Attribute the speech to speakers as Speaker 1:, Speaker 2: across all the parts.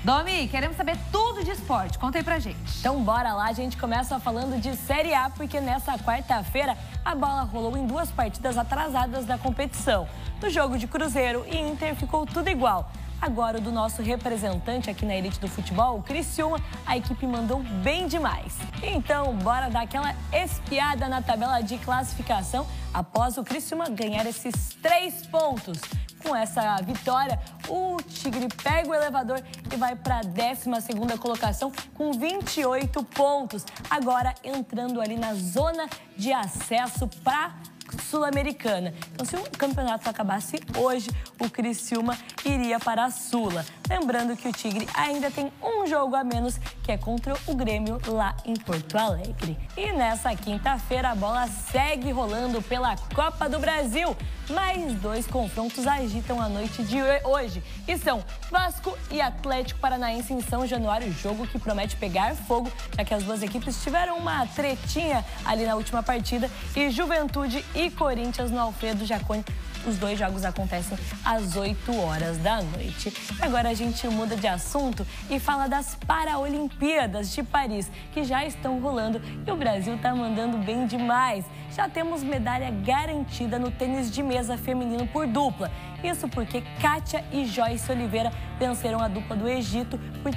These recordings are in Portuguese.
Speaker 1: Domi, queremos saber tudo de esporte. Conta aí pra gente.
Speaker 2: Então bora lá, a gente começa falando de Série A, porque nessa quarta-feira a bola rolou em 2 partidas atrasadas da competição. No jogo de Cruzeiro e Inter ficou tudo igual. Agora o do nosso representante aqui na elite do futebol, o Criciúma, a equipe mandou bem demais. Então bora dar aquela espiada na tabela de classificação após o Criciúma ganhar esses 3 pontos. Com essa vitória, o Tigre pega o elevador e vai para a 12ª colocação com 28 pontos. Agora entrando ali na zona de acesso para Sul-Americana. Então, se o campeonato acabasse hoje, o Criciúma iria para a Sula. Lembrando que o Tigre ainda tem um jogo a menos, que é contra o Grêmio lá em Porto Alegre. E nessa quinta-feira, a bola segue rolando pela Copa do Brasil. Mais 2 confrontos agitam a noite de hoje. E são Vasco e Atlético Paranaense em São Januário. Jogo que promete pegar fogo, já que as duas equipes tiveram uma tretinha ali na última partida. E Juventude e Corinthians no Alfredo Jaconi. Os 2 jogos acontecem às 8 horas da noite. Agora a gente muda de assunto e fala das Paralimpíadas de Paris, que já estão rolando e o Brasil tá mandando bem demais. Já temos medalha garantida no tênis de mesa feminino por dupla. Isso porque Kátia e Joyce Oliveira venceram a dupla do Egito por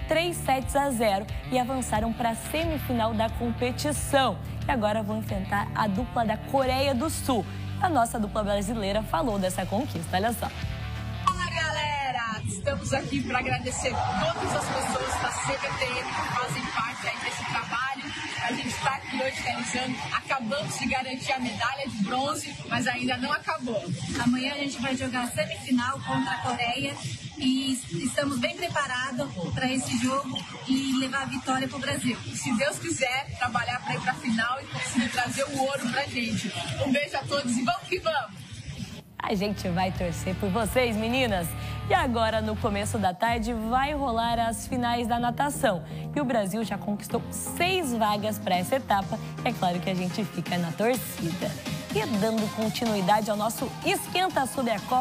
Speaker 2: 3-0 e avançaram para a semifinal da competição. E agora vão enfrentar a dupla da Coreia do Sul. A nossa dupla brasileira falou dessa conquista, olha só.
Speaker 3: Olá, galera! Estamos aqui para agradecer todas as pessoas da CBTN que fazem parte aí desse trabalho. A gente está aqui hoje realizando, acabamos de garantir a medalha de bronze, mas ainda não acabou.
Speaker 4: Amanhã a gente vai jogar a semifinal contra a Coreia e estamos bem preparados para esse jogo e levar a vitória para o Brasil.
Speaker 3: Se Deus quiser, trabalhar para ir para a final e conseguir trazer o ouro para a gente. Um beijo a todos e vamos que vamos!
Speaker 2: A gente vai torcer por vocês, meninas. E agora, no começo da tarde, vai rolar as finais da natação. E o Brasil já conquistou 6 vagas para essa etapa. É claro que a gente fica na torcida. E dando continuidade ao nosso esquenta sobre a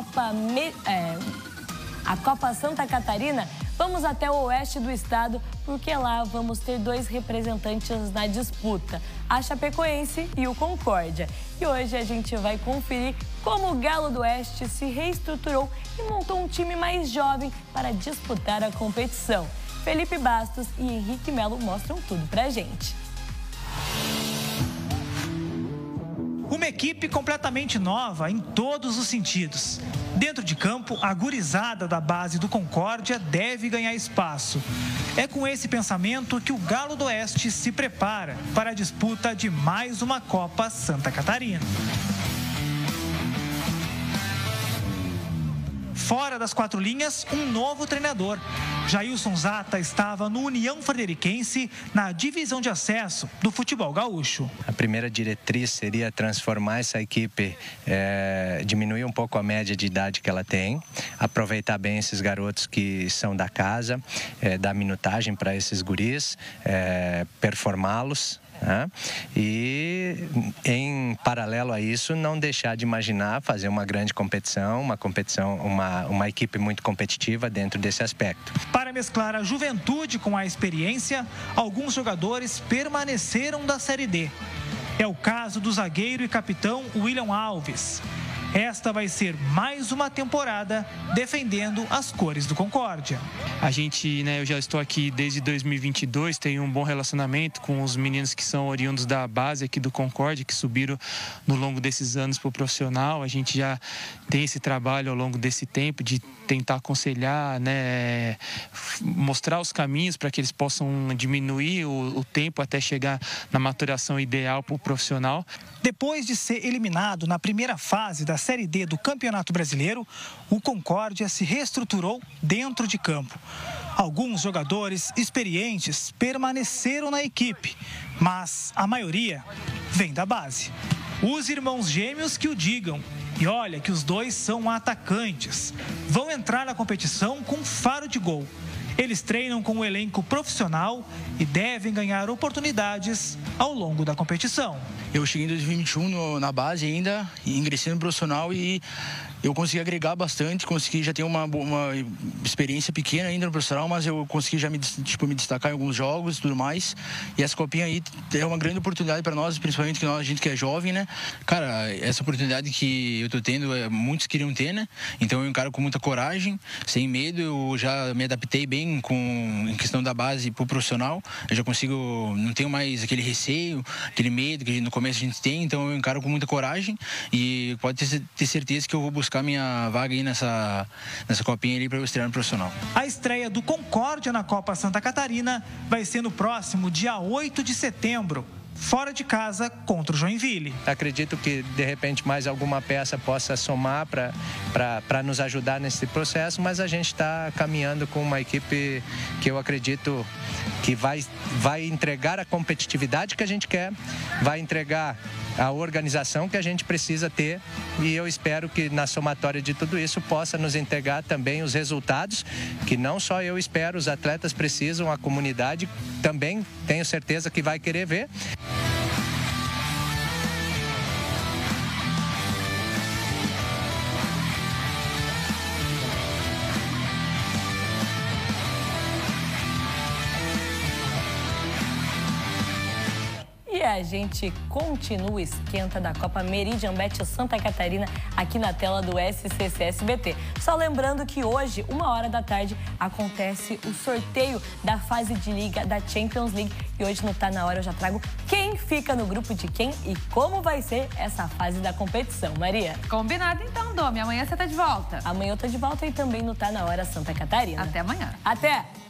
Speaker 2: Copa Santa Catarina, vamos até o oeste do estado, porque lá vamos ter 2 representantes na disputa, a Chapecoense e o Concórdia. E hoje a gente vai conferir como o Galo do Oeste se reestruturou e montou um time mais jovem para disputar a competição. Felipe Bastos e Henrique Melo mostram tudo pra gente.
Speaker 5: Uma equipe completamente nova em todos os sentidos. Dentro de campo, a gurizada da base do Concórdia deve ganhar espaço. É com esse pensamento que o Galo do Oeste se prepara para a disputa de mais uma Copa Santa Catarina. Fora das 4 linhas, um novo treinador. Jailson Zata estava no União Frederiquense, na divisão de acesso do futebol gaúcho.
Speaker 6: A primeira diretriz seria transformar essa equipe, diminuir um pouco a média de idade que ela tem, aproveitar bem esses garotos que são da casa, dar minutagem para esses guris, performá-los. E em paralelo a isso, não deixar de imaginar fazer uma grande competição, uma equipe muito competitiva dentro desse aspecto.
Speaker 5: Para mesclar a juventude com a experiência, alguns jogadores permaneceram da Série D. É o caso do zagueiro e capitão William Alves. Esta vai ser mais uma temporada defendendo as cores do Concórdia.
Speaker 7: A gente, eu já estou aqui desde 2022, tenho um bom relacionamento com os meninos que são oriundos da base aqui do Concórdia, que subiram no longo desses anos para o profissional. A gente já tem esse trabalho ao longo desse tempo de tentar aconselhar, mostrar os caminhos para que eles possam diminuir o tempo até chegar na maturação ideal para o profissional.
Speaker 5: Depois de ser eliminado na primeira fase da Série D do Campeonato Brasileiro, o Concórdia se reestruturou dentro de campo. Alguns jogadores experientes permaneceram na equipe, mas a maioria vem da base. Os irmãos gêmeos que o digam. E olha que os 2 são atacantes. Vão entrar na competição com faro de gol. Eles treinam com um elenco profissional e devem ganhar oportunidades ao longo da competição.
Speaker 8: Eu cheguei em 2021 na base ainda, ingressei no profissional e eu consegui agregar bastante, consegui já ter uma experiência pequena ainda no profissional, mas eu consegui já me destacar em alguns jogos e tudo mais. E essa copinha aí é uma grande oportunidade para nós, principalmente a gente que é jovem, né? Cara, essa oportunidade que eu tô tendo, muitos queriam ter, né? Então eu encaro com muita coragem, sem medo. Eu já me adaptei bem em questão da base pro profissional. Eu já consigo, não tenho mais aquele receio, aquele medo que no começo a gente tem. Então eu encaro com muita coragem e pode ter certeza que eu vou buscar minha vaga aí nessa copinha ali para eu estrear no profissional.
Speaker 5: A estreia do Concórdia na Copa Santa Catarina vai ser no próximo dia 8 de setembro, fora de casa contra o Joinville.
Speaker 6: Acredito que, de repente, mais alguma peça possa somar para nos ajudar nesse processo, mas a gente está caminhando com uma equipe que eu acredito que vai entregar a competitividade que a gente quer, vai entregar a organização que a gente precisa ter, e eu espero que na somatória de tudo isso possa nos entregar também os resultados que não só eu espero, os atletas precisam, a comunidade também tenho certeza que vai querer ver.
Speaker 2: E a gente continua o esquenta da Copa Meridian Bet Santa Catarina aqui na tela do SCC SBT. Só lembrando que hoje, 13h, acontece o sorteio da fase de liga da Champions League. E hoje no Tá Na Hora eu já trago quem fica no grupo de quem e como vai ser essa fase da competição. Maria?
Speaker 1: Combinado então, Domi. Amanhã você tá de volta.
Speaker 2: Amanhã eu tô de volta e também no Tá Na Hora Santa Catarina.
Speaker 1: Até amanhã.
Speaker 2: Até!